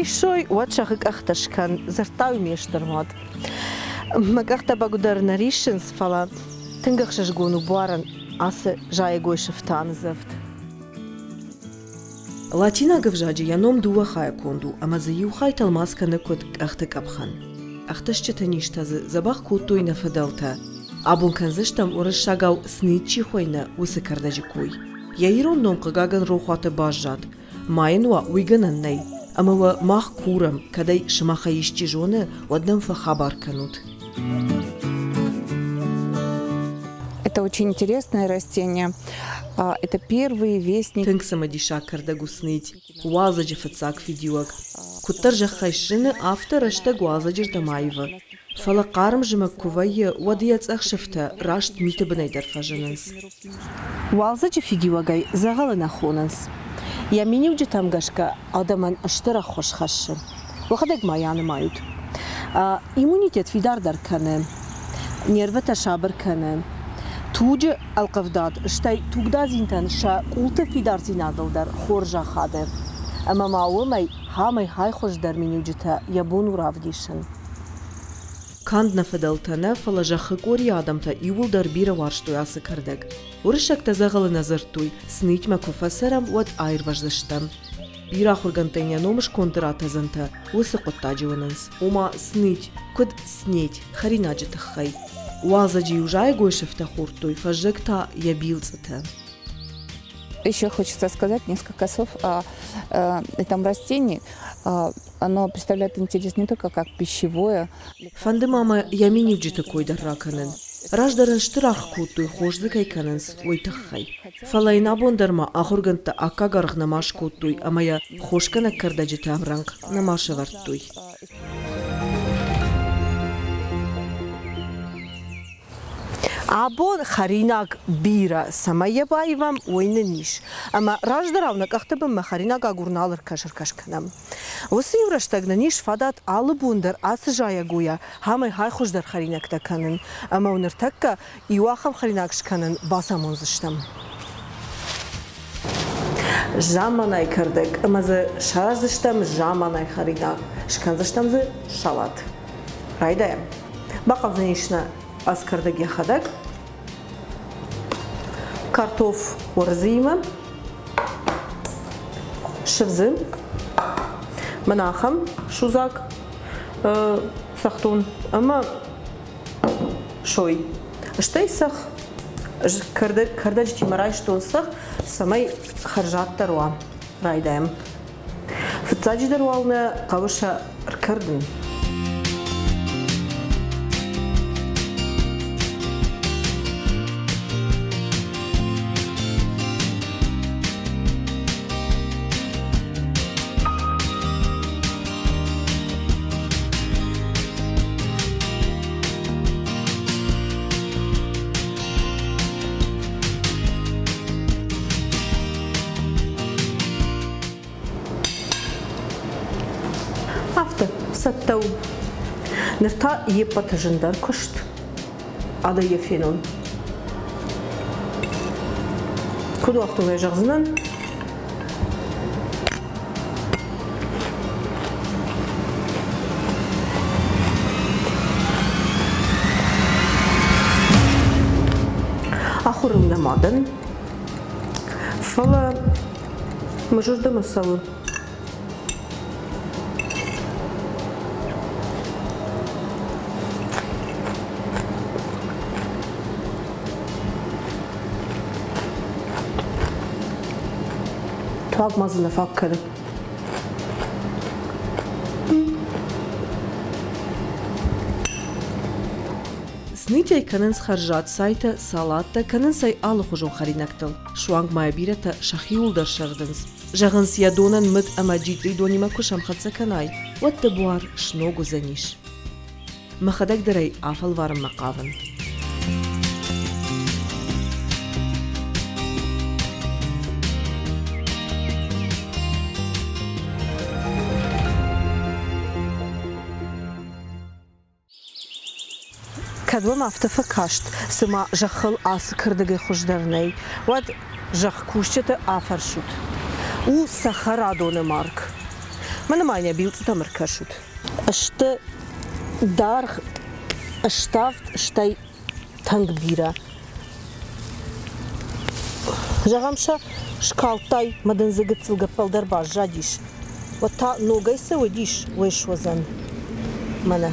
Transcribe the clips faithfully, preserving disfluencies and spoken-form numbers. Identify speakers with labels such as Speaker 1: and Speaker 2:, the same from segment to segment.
Speaker 1: شوي واتشخك أختش كان زرتاوي ميش درماد ما كأختا بقدر نريشنس فلا تنقخشش قونو بوارن أسا جاي قوي شفتان زفت
Speaker 2: لاتينا قفجاجي ينوم دوا خايا كوندو أما زيو خاي تلماس كان كود أختك أبخن أختش تتنيشتاز زباخ كوتوي نفدلتا أبون كان زشتم ورشاقاو سنيتشي خوينا وسكردجي كوي يايرون نوم قاقاقن روخوات باجاد ماين وا ويغنن ني أما وا ماخ كورم كداي شماخا يشتي جونة ودنم فخبار كانوت.
Speaker 3: Это очень интересное растение. Это первый вестник.
Speaker 2: Тынк самадиша кардагу снить. Уазаджи фацак фидюак. Кутаржа хайшины автора штаг уазаджир дамаева. Фала қарым жымак кувайы уадияц ахшыфта рашт миты бінайдар фажанынс.
Speaker 1: Уазаджи фидюагай зағалы нахонынс. Я меню же там гашка адаман аштыра хош хашын. Вахадек маяны мают. Иммунитет фидардар каны. Нервата шабыр каны. توج القفداد اشتاي توجدا زينتن شا قلت في دار زينادل در خورجا خاده اما معومي هامي هاي خوش در منيوجتا يبون رافديشن
Speaker 2: كاند نفدلتنا فلجا خكوري آدمتا يول در بيرا وارشتويا سكردك ورشك تزغل نظرتوي سنيت ما كفسرم ود اير وجدشتم بيرا خورغنتينيا نومش كونتراتا زنتا وسقطا جوننس وما سنيت كد سنيت خريناجي تخي وازاجي уже гойшефта хуртуй фажекта ябилцата.
Speaker 3: Еще хочется сказать несколько слов о, о этом растении. Оно представляет интерес не только как пищевое.
Speaker 2: Фанды мама ямини вджита койдар раканен. Раждарен штырах кутуй хожзыкай каненс ойтахай. Фалайна бондарма ахурганта акагарх намаш кутуй, а моя хошкана кардаджита амранг намаша вартуй.
Speaker 1: Абон харинак бира самая баивам ойны ниш. Ама раждаравна кахтабам махаринак агурналар кашаркашканам. Осы юраштагна ниш фадат алы бундар асы жая гуя хамай хай хуждар харинак таканын. Ама уныртакка иуахам харинак шканын басамон зыштам. Жаманай кырдык. Амазы шараш зыштам жаманай харинак. Шкан зыштам зы шалат. Райдаям. Бақав зынишна аскардаги хадак. Картоф ورزيمة شفزم مناخم شوزاك أه سختون أما شوي اشتاي سخ كرد كردجتي مرايش تون سخ سماي خرجات دروا رايدام في التاجي دروالنا قوشة ركردن ستو نرتا يبقى جندر كشت هذا يفينون كل وقت ما يجغزنن آخر من المعدن فلا مجرد مسوي طاق مازن أفكر
Speaker 2: سنيتي كننس خرجات سايتا سالاتا كننساي آل خجون خرينكتل شوانگ مايا بيرتا شخيول در شردنس جغنس يادونن مد أما جيدري دوني ما كشم خدسا كناي والتبوار شنوغو زنيش مخدك دري آفل وارم مقاون
Speaker 1: كدوم افتفا كاشت سما جخل آس كردگي خوشدرني ود جخ كوشت آفر شد او سخر آدون مارك Mənə mənə bilcə tamır kaşut. Aştı darg aştaft aştay tangbira. Жагамша шкалтай мадан загыцылга палдар бажадиш. Вот та ногайса водиш вышвазан. Мана.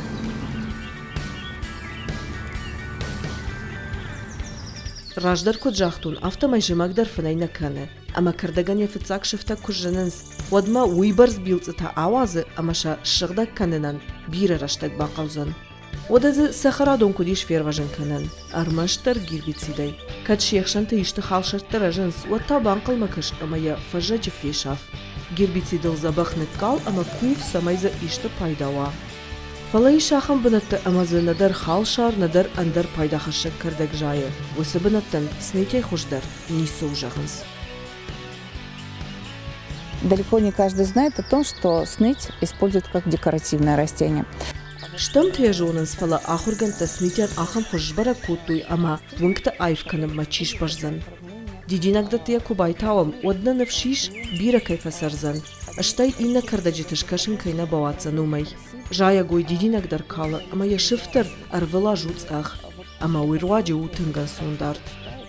Speaker 2: Раждар куджахтун автомайжимак дарфанайна кане. Ама кардаган яфицак шифта кужананс. Вадма уйбарз билцата авазы амаша шыгдак каненан бира раштак бақаузан. Одазы сахарадон кудиш ферважан канан. Армаштар гирбицидai. Кад шехшанта ишты халшарттар ажанс. Ватта банқал макаш амая фажаджи фешав. Гирбицидал забахнет кал ама кув самайза ишты пайдава. Фалай шахам бынатты амазы надар халшар надар андар пайдахашак кардак жайы. Осы бынаттан снетей хуждар нису ужағынс.
Speaker 3: Далеко не каждый знает о том, что сныть используют как декоративное растение.
Speaker 2: Штам тежонанс фала ахурганта снитян ахам хужбара кутуй ама вункта айфканам мачиш бажзан. Дидинагда тия кубайтавам одна навшиш бира кайфасарзан. Аштай инна кардаджитышкашын кайна баватса нумай. Жая гой дидинагдар кала ама я шифтар арвала жуц ах. Ама уйруаджи утынган сундард.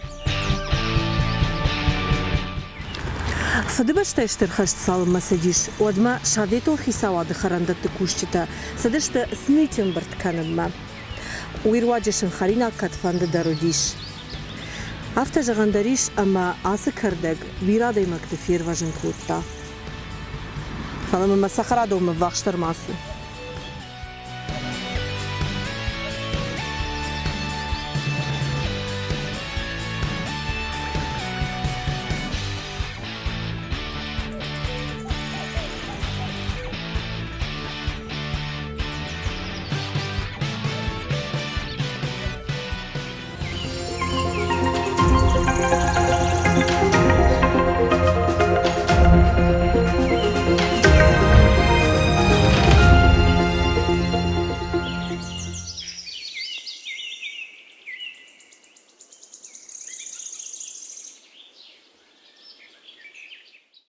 Speaker 1: Садыба штайштыр хашт салым масадиш. Одма шаветол хисавады харандатты кушчита. Садышты снытен бартканынма. Уйруаджишын харина катфанды дарудиш. Афта жагандариш ама асы кырдаг вирадай макты ферважын кутта. Фаламыма сахарадовма вахштар масу.